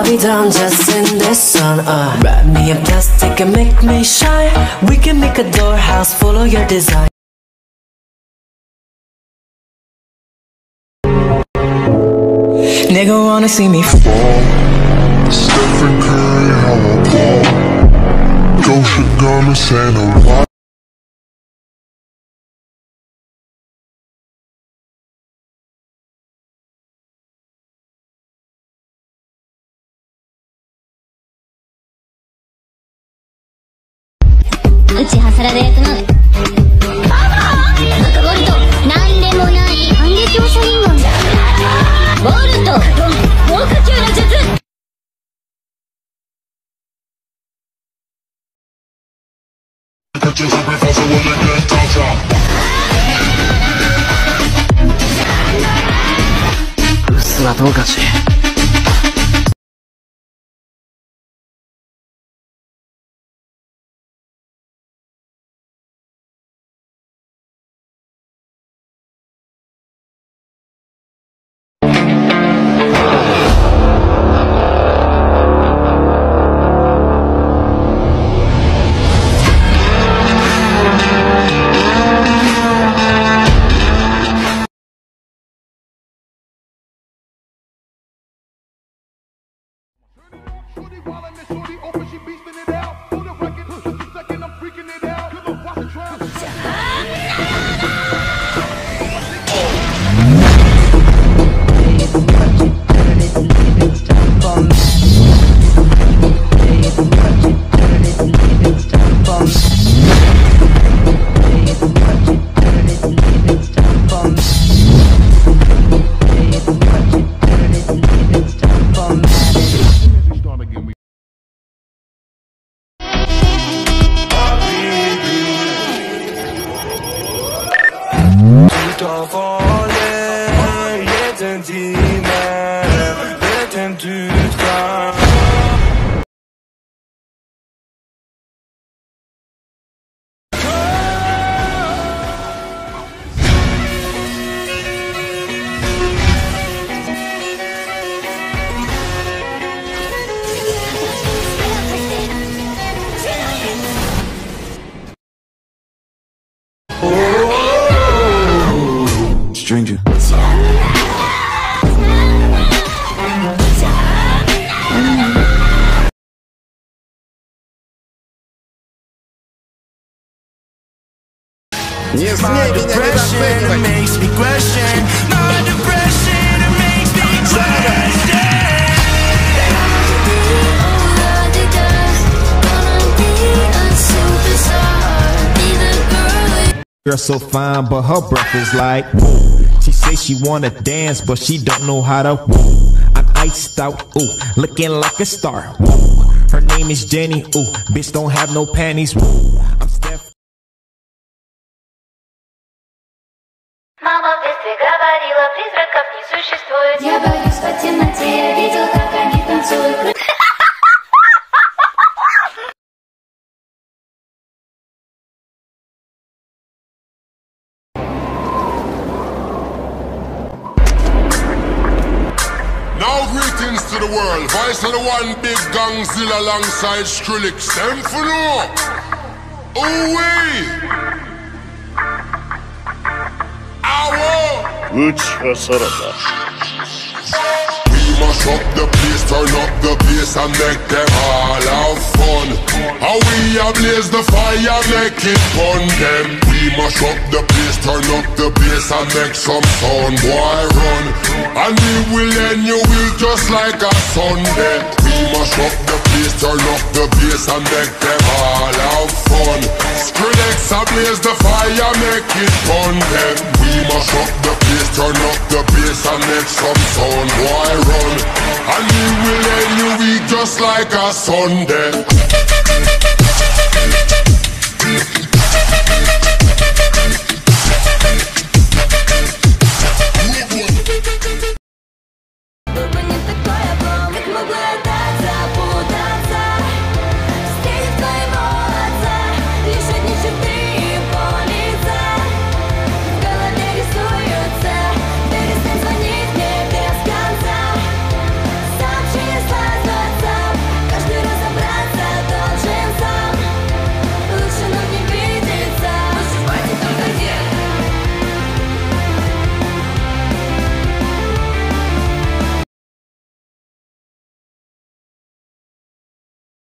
be down just in the sun. Wrap me in plastic and make me shine. We can make a dollhouse full of your design. Nigga wanna see me fall. Stephen Curry, how I ball. Gosha garments and a rock. Uchiha Sarada 役の赤ボルト、なんでもない反撃放射リンゴンボルト、効果球の術。 うっすらどうかし。 Stranger. Yes, my depression makes me question. My depression makes me question. Girl so fine, but her breath is like woo. She say she wanna dance, but she don't know how to woo. I'm iced out, ooh, looking like a star. Woo. Her name is Jenny, ooh, bitch don't have no panties. Woo. I'm Steph. Мама в детстве говорила, призраков не существует. Я боюсь по темноте, я видел, как они танцуют. Now greetings to the world. Voice of the one big gangzilla alongside Skrillex. Them for no. Ooh-wee. Uchiha Sarada. We mash up the place, turn up the bass and make them all have fun. How we ablaze the fire, make it fun them. We mash up the place, turn up the bass and make some sound, boy run. And we will end your week just like a Sunday. We mash up the place, turn up the bass and make them all have fun. Skrillex ablaze the fire, make it fun them. We mash up the place, turn up the bass and make some sound, boy run. And we will end your week just like a Sunday.